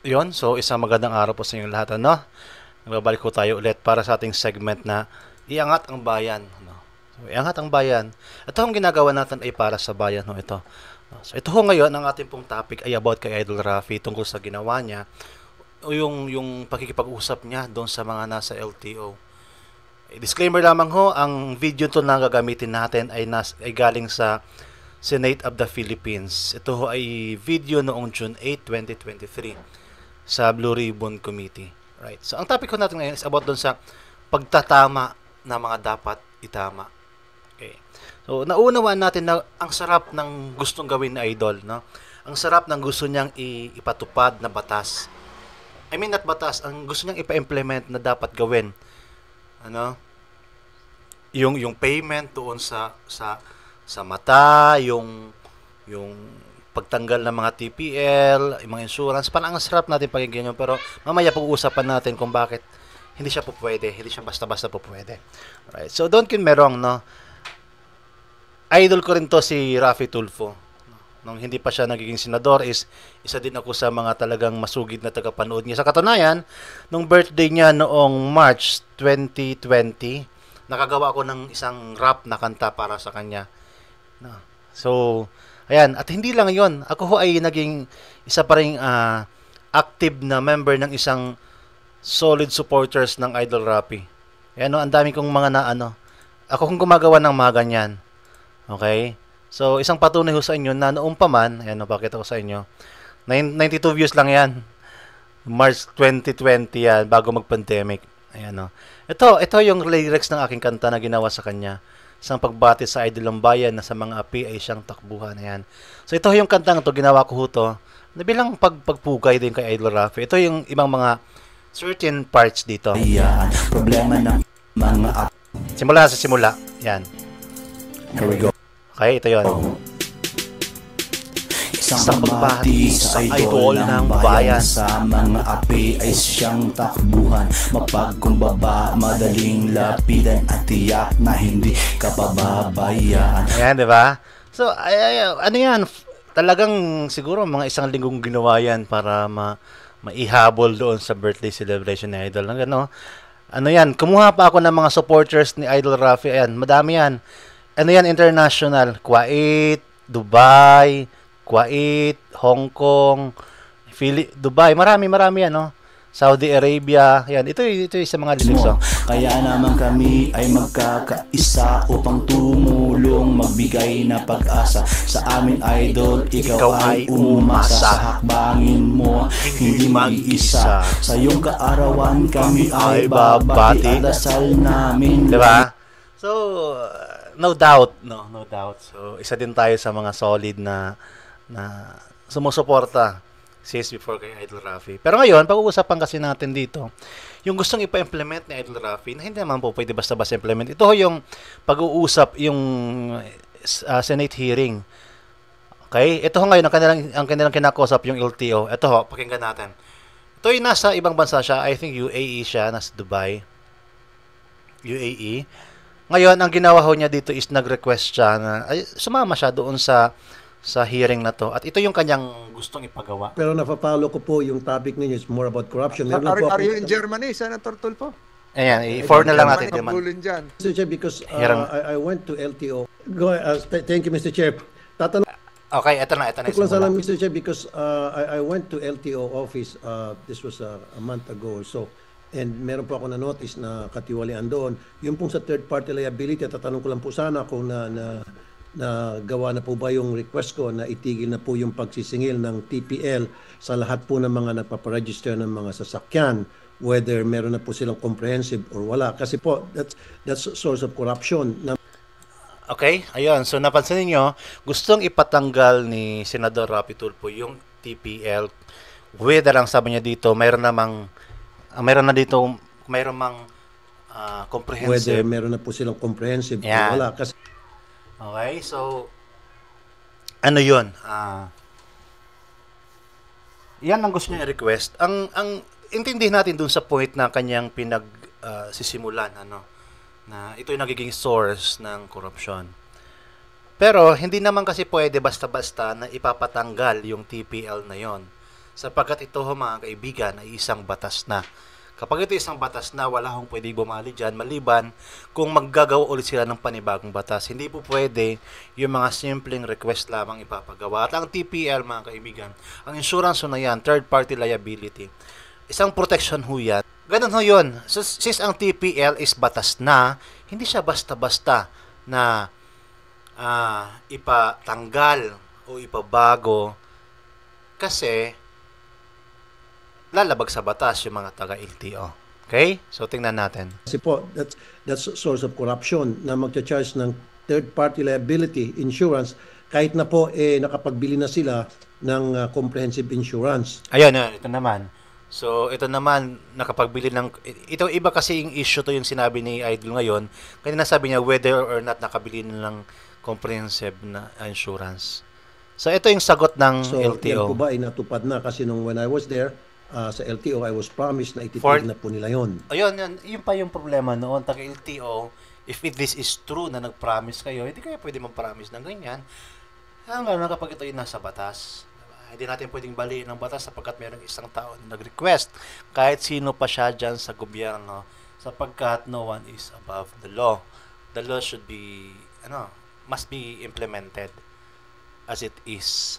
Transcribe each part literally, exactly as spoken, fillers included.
Yon, so isang magandang araw po sa inyo lahat, ano? Nagbabalik ko tayo ulit para sa ating segment na iangat ang bayan, ano? So, iangat ang bayan. Ito ang ginagawa natin ay para sa bayan, no, ito. So, ito ho ngayon, ang ating pong topic ay about kay Idol Raffy tungkol sa ginawa niya o yung, yung pakikipag-usap niya doon sa mga nasa L T O. Eh, disclaimer lamang ho, ang video to na gagamitin natin ay, nas, ay galing sa Senate of the Philippines. Ito ho ay video noong June eighth, twenty twenty-three sa Blue Ribbon Committee. Right. So, ang topic ko natin ngayon is about dun sa pagtatama na mga dapat itama. Okay. So, naunawaan natin na ang sarap ng gustong gawin ni Idol, no? Ang sarap ng gusto niyang ipatupad na batas. I mean, not batas, ang gusto niyang ipa-implement na dapat gawin. Ano? Yung yung payment doon sa sa sa mata, yung yung pagtanggal ng mga T P L, yung mga insurance, parang ang sarap natin pakinggan yun, pero mamaya pag-uusapan natin kung bakit hindi siya po pwede, hindi siya basta-basta po pwede. Right. So, don't get me wrong, no? Idol ko rin to si Raffy Tulfo. Nung hindi pa siya nagiging senador, is isa din ako sa mga talagang masugid na tagapanood niya. Sa katunayan, nung birthday niya noong March twenty twenty, nakagawa ako ng isang rap na kanta para sa kanya. No. So, ayan, at hindi lang yon, ako ho ay naging isa pa ring uh, active na member ng isang solid supporters ng Idol Raffy. Ayan, no, ang dami kong mga na ano, ako kong gumagawa ng mga ganyan. Okay? So, isang patunay ho sa inyo na noong pa man, ayan, no, pakita ko sa inyo, ninety-two views lang yan. March twenty twenty yan, bago mag-pandemic. Ayan, no. Ito, ito yung lyrics ng aking kanta na ginawa sa kanya. Isang pagbati sa idol ng bayan na sa mga api ay siyang takbuhan. Ayan. So, ito yung kantang ito, ginawa ko ho to, na bilang pag, pagpugay din kay Idol Raffy. Ito yung ibang mga certain parts dito. Ayan, problema ng mga api. Simula sa simula. Yan. Here we go. Okay, ito yun. Isang pagbati sa idol ng bayan sa mga api ay siyang takbuhan. Mapagkumbaba, madaling lapidan at tiyak na hindi ka pababayaan. Ayan, di ba? So, ay, ay, ano yan? Talagang siguro mga isang linggong ginawa yan para ma maihabol doon sa birthday celebration ni Idol. Ano, ano yan? Kumuha pa ako ng mga supporters ni Idol Raffy. Ayan, madami yan. Ano yan? International. Kuwait, Dubai, Kuwait, Hong Kong, Philip, Dubai, marami marami yan, no? Saudi Arabia, yan. Ito ito yung sa mga lyrics, oh. Kaya naman kami ay magkakaisa upang tumulong, magbigay na pag-asa sa amin, idol. Ikaw, ikaw ay umasa sa hakbangin mo, hindi mag-isa. Sa iyong kaarawan kami ay babati, dasal namin. Diba? So, no doubt, no, no doubt. So, isa din tayo sa mga solid na na sumusuporta since before kay Idol Raffy. Pero ngayon, pag-uusapan kasi natin dito, yung gustong ipa-implement ni Idol Raffy, na hindi naman po pwede basta-basta implement. Ito yung pag-uusap, yung uh, Senate hearing. Okay? Ito ngayon, ang kanilang, ang kanilang kinakausap, yung L T O. Ito ho, pakinggan natin. Ito yung nasa ibang bansa siya. I think U A E siya, nasa Dubai. U A E. Ngayon, ang ginawa ho niya dito is nag-request siya na ay, sumama siya doon sa sa hearing na to. At ito yung kanyang gustong ipagawa. Pero napapalo ko po yung topic ninyo is more about corruption. Are, Meron po are ako- you in Germany, Senator Tulfo? Ayan, i-forward na lang natin. Germany, Naman. pabulin dyan. Mister Chair, because uh, Hearing. I, I went to L T O. Go, uh, th- thank you, Mister Chair. Tatanong Okay, ito na, ito na. ko lang sana, Simula. Mister Chair, because uh, I, I went to L T O office, uh, this was uh, a month ago or so, and meron po ako na-notice na katiwalian doon. Yung pong sa third-party liability, tatanong ko lang po sana kung na, na, na gawa na po ba yung request ko na itigil na po yung pagsisingil ng T P L sa lahat po ng mga nagpaparegister ng mga sasakyan, whether meron na po silang comprehensive or wala. Kasi po, that's, that's a source of corruption. Na Okay, ayun. So, napansin niyo, gustong ipatanggal ni Senador Raffy Tulfo yung T P L. Whether ang sabi niya dito, mayroon namang, uh, mayroon na dito, mayroon mang uh, comprehensive. whether meron na po silang comprehensive Yan. or wala. Kasi Okay, so, ano yun? Ah, yan ang gusto niya i-request. Ang, ang, intindihin natin dun sa point na kanyang pinag, uh, sisimulan, ano, na ito yung nagiging source ng korupsyon. Pero, hindi naman kasi pwede basta-basta na ipapatanggal yung T P L na yon. sapagkat ito ho mga kaibigan ay isang batas na. Kapag ito isang batas na, wala hong pwede bumali dyan, maliban kung maggagawa ulit sila ng panibagong batas. Hindi po pwede yung mga simpleng request lamang ipapagawa. At ang T P L mga kaibigan, ang insurance ho na yan, third party liability, isang protection ho yan. Ganun ho yun. So, since ang T P L is batas na, hindi siya basta-basta na uh, ipatanggal o ipabago kasi lalabag sa batas yung mga taga-L T O. Okay? So, tingnan natin. Kasi po, that's, that's source of corruption na magcha-charge ng third-party liability insurance kahit na po eh, nakapagbili na sila ng uh, comprehensive insurance. Ayun, yun, ito naman. So, ito naman, nakapagbili ng... Ito, iba kasi yung issue to yung sinabi ni Idol ngayon. Kanina sabi niya whether or not nakabili na ng comprehensive na insurance. So, ito yung sagot ng so, L T O. So, yan po ba ay natupad na? Kasi nung when I was there, Uh, sa L T O, I was promised na For, ititig na po nila yun. Ayun, yun, yun pa yung problema noon. Taga-L T O, if it, this is true na nag-promise kayo, hindi kayo pwede mag-promise ng ganyan. Hanggang na kapag ito yung nasa batas. Diba? Hindi natin pwedeng baliin ng batas sapagkat mayroong isang tao na nag-request. Kahit sino pa siya dyan sa gobyerno, sapagkat no one is above the law. The law should be, ano, must be implemented as it is.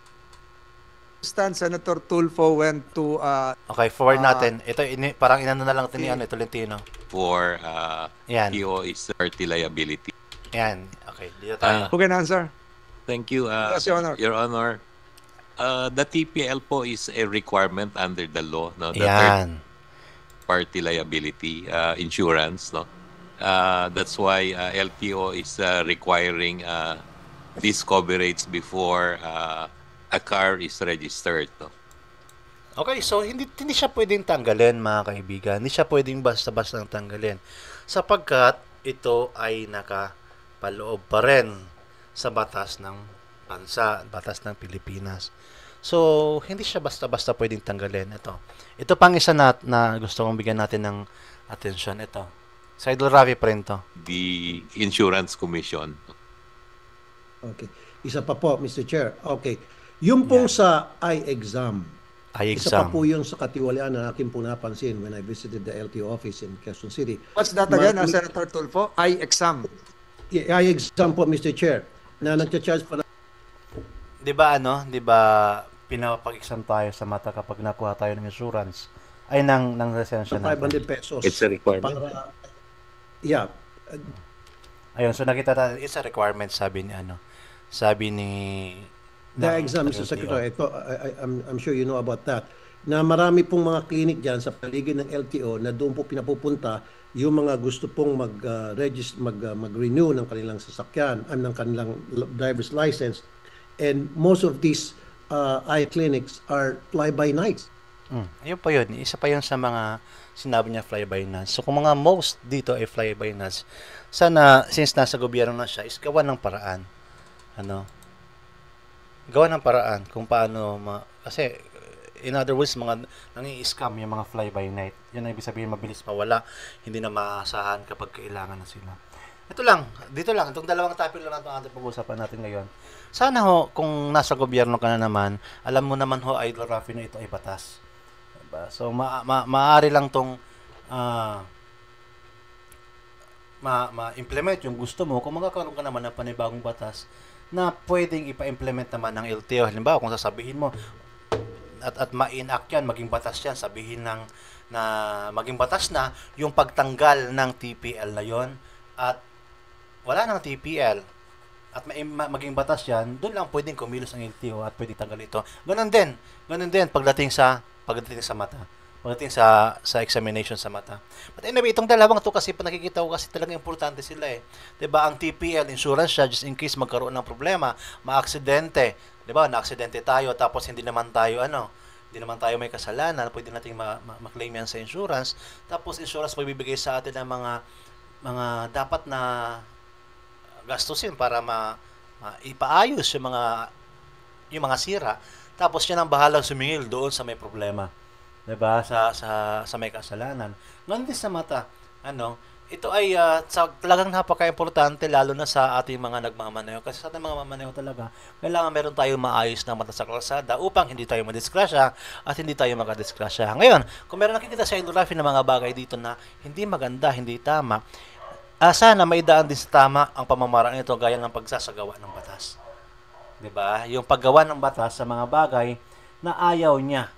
Senator Tulfo went to uh, Okay, forward uh, natin. Ito ini, parang inano na lang tinian ito Tolentino. For uh, Yan. T O is thirty liability. Yan. Okay, dito tayo. Uh, who can answer? Thank you, uh, Yes, Your Honor. Your Honor. Uh, the T P L po is a requirement under the law, no? The Yan. third party liability uh, insurance, no? Uh, that's why uh, L T O is uh, requiring uh, this coverage before uh, a car is registered, no? Okay, so hindi hindi siya pwedeng tanggalin mga kaibigan. Hindi siya pwedeng basta-basta tanggalin sapagkat ito ay nakapaloob pa rin sa batas ng bansa, batas ng Pilipinas. So, hindi siya basta-basta pwedeng tanggalin. Ito. Ito pang isa na, na gusto kong bigyan natin ng atensyon. Ito. Sa Idol Raffy pa rin to. The Insurance Commission. Okay. Isa pa po, Mister Chair. Okay. Yung pong Yeah. sa eye exam, Eye isa pa exam. po yung sa katiwalian na aking po napansin when I visited the L T O office in Quezon City. What's that again, Ma- uh, Senator Tulfo? Eye exam. Yeah, eye exam po, Mister Chair, na nagcha-charge pa na 'Di ba ano? 'Di ba pinapag-exam tayo sa mata kapag nakuha tayo ng insurance? Ay ng ng lisensya five hundred natin. pesos. It's a requirement. Para, yeah. Ayun, so nakita tayo, it's a requirement sabi ni ano. Sabi ni The ng exam, Mister L T O. Secretary, ito, I, I, I'm, I'm sure you know about that, na marami pong mga clinic dyan sa paligid ng L T O na doon po pinapupunta yung mga gusto pong mag-register, mag, uh, mag-renew ng kanilang sasakyan, uh, ng kanilang driver's license. And most of these uh, eye clinics are fly-by-nights. Mm, ayun pa yun. Isa pa yun sa mga sinabi niya fly-by-nights. So kung mga most dito ay fly-by-nights, sana, since nasa gobyerno na siya, is gawa ng paraan. Ano? Gawa ng paraan kung paano, ma kasi in other words, mga nangi-scam yung mga fly-by-night. Yun ang ibig sabihin, mabilis mawala, hindi na maasahan kapag kailangan na sila. Ito lang, dito lang, itong dalawang topic lang natin ating pag-usapan natin ngayon. Sana ho, kung nasa gobyerno ka na naman, alam mo naman ho, Idol Raffy, na ito ay batas. Diba? So, ma ma maaari lang tong uh, ma-implement yung gusto mo kung magkakaroon ka naman ng panibagong batas na pwedeng ipa-implement naman ng L T O. Halimbawa, kung sasabihin mo, at, at ma-enact yan, maging batas yan, sabihin ng, na maging batas na yung pagtanggal ng T P L na yon at wala ng T P L at ma ma maging batas yan, doon lang pwedeng kumilos ang L T O at pwedeng tanggal ito. Ganun din, ganun din pagdating sa pagdating sa mata. Pagdating sa sa examination sa mata. But anyway, itong dalawang to kasi nakikita ko kasi talagang importante sila eh. 'Di ba? Ang T P L insurance siya just in case magkaroon ng problema, maaksidente, 'di ba? Na-aksidente tayo tapos hindi naman tayo ano, hindi naman tayo may kasalanan, pwede nating ma-claim ma yan sa insurance. Tapos insurance magbibigay sa atin ng mga mga dapat na gastusin para ma, ma ipaayos yung mga yung mga sira. Tapos yan ang bahalang sumingil doon sa may problema. 'Di ba? Sa sa sa may kasalanan. Ngayon din sa mata, ano, ito ay ah, sa, talagang napaka-importante lalo na sa ating mga nagmamaneho. Kasi sa ating mga mamaneho talaga, kailangan meron tayong maayos na mata sa kalsada upang hindi tayo madisgrasya at hindi tayo makadisgrasya. Ngayon, kung meron nakikita sa raffy ng mga bagay dito na hindi maganda, hindi tama, ah, sana may daan din sa tama ang pamamaraan nito gaya ng pagsasagawa ng batas. 'Di ba? Yung paggawa ng batas sa mga bagay na ayaw niya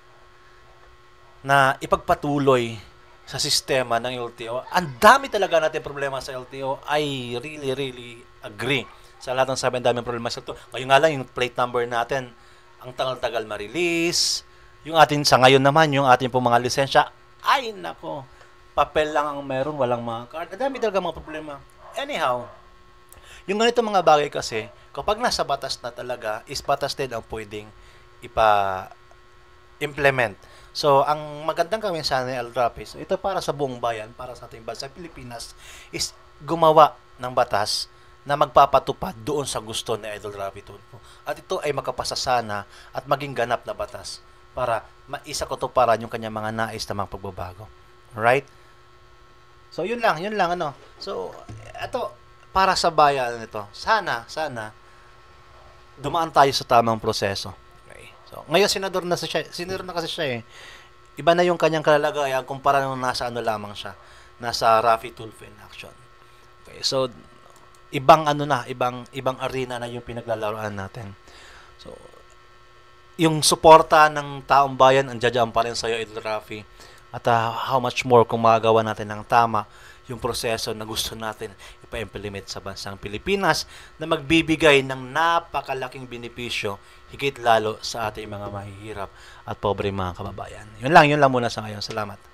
na ipagpatuloy sa sistema ng L T O. Ang dami talaga natin problema sa L T O. I really, really agree. Sa lahat ng sabi, ang daming problema sa ito. Ngayon nga lang, yung plate number natin, ang tagal-tagal ma-release. Yung atin, sa ngayon naman, yung ating pong mga lisensya, ay nako, papel lang ang meron, walang mga card. Ang dami talaga mga problema. Anyhow, yung ganito mga bagay kasi, kapag nasa batas na talaga, is batas din ang pwedeng ipa-implement. So, ang magandang gawin sa L raffy, so ito para sa buong bayan, para sa ating bansa Pilipinas, is gumawa ng batas na magpapatupad doon sa gusto ni Idol Raffy Tulfo. At ito ay makapasasana at maging ganap na batas para maisa ko to para yung kanyang mga nais na mga pagbabago. Alright? So, yun lang, yun lang, ano. So, ito, para sa bayan nito, sana, sana, dumaan tayo sa tamang proseso. So, ngayon, senador na, siya, senador na kasi siya eh. Iba na yung kanyang kalalagayan kumpara nung nasa ano lamang siya. Nasa Raffy Tulfo in action. Okay, so, ibang ano na, ibang, ibang arena na yung pinaglalaroan natin. So, yung suporta ng taong bayan, andiyan pa rin sa'yo, Idol Raffy. At uh, how much more kung magagawa natin ng tama yung proseso na gusto natin ipa-implement sa bansang Pilipinas na magbibigay ng napakalaking benepisyo higit lalo sa ating mga mahihirap at pobre mga kababayan. Yun lang, yun lang muna sa ngayon. Salamat.